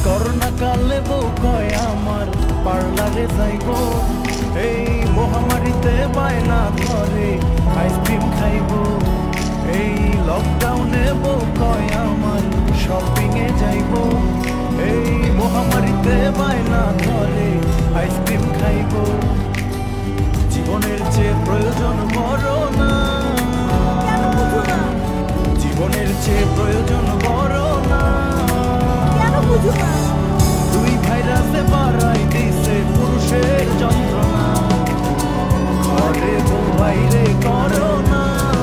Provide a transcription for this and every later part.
Corona কালে বউ কয় আমার পার্লারে যাইব, এই মহামারীতে বায়না ধরে আইসক্রিম খাইব। এই লকডাউনে বউ কয় আমার শপিং এ যাইব, এই মহামারীতে বায়না ধরে আইসক্রিম খাইব। জীবনের চেয়ে প্রয়োজন বড় না, জীবনের চেয়ে প্রয়োজন বড় না। দুই ভাইরাসে বাড়াই দিছে পুরুষের যন্ত্রণা, ঘরে বউ বাইরে করোনা।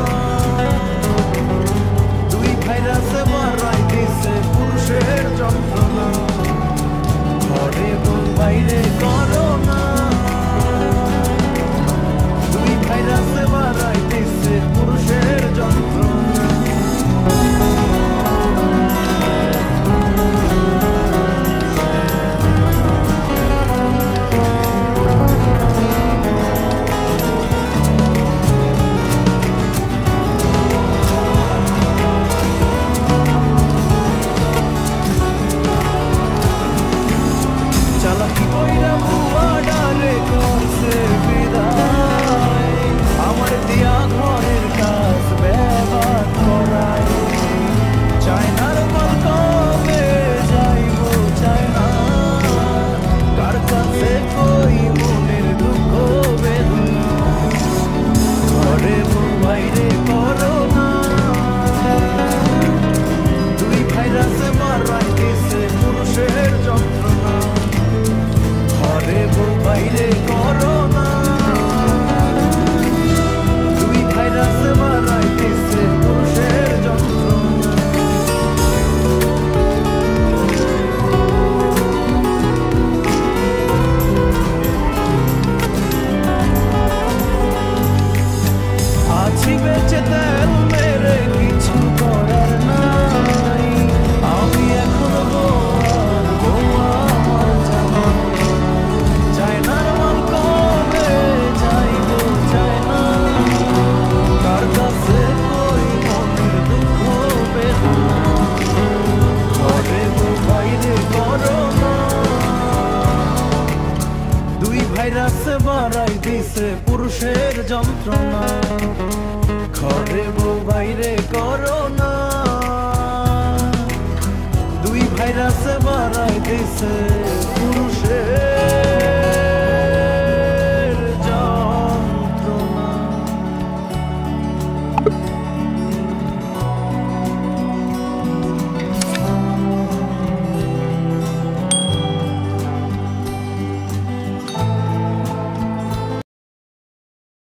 দুই ভাইরাসে বাড়াই দিছে পুরুষের যন্ত্রণা, ঘরে বউ বাইরে করোনা। দুই ভাইরাসে বাড়াই দিছে পুরুষের যন্ত্রণা। চালাকি কইরা বুয়া ডালে করছে বিদায়, আমার দিয়া ঘরের কাজ ব্যবহার করায়। চায়নার মাল কবে যাইব চায়না, কার কাছে কই মনের দুঃখ বেদনা, ঘরে বউ বাইরে করোনা। দুই ভাইরাসে মারাই দিছে পুরুষের যন্ত্রণা, ঘরে বউ বাইরে করোনা। দুই ভাইরাসে মারাই দিছে পুরুষের যন্ত্রণা। আছি বেঁচে তেল মেরে কিছু করার নাই, আমি এখন বউয়ার বউয়া আমার জামাই। চায়নার মাল কবে যাইব চায়না, কার কাছে কই মনের দুঃখ বেদনা, ঘরে বউ বাইরে করোনা। দুই ভাইরাসে বাড়াই দিছে পুরুষের যন্ত্রণা, ঘরে বউ বাইরে করোনা। দুই ভাইরাসে বাড়াই দিছে পুরুষের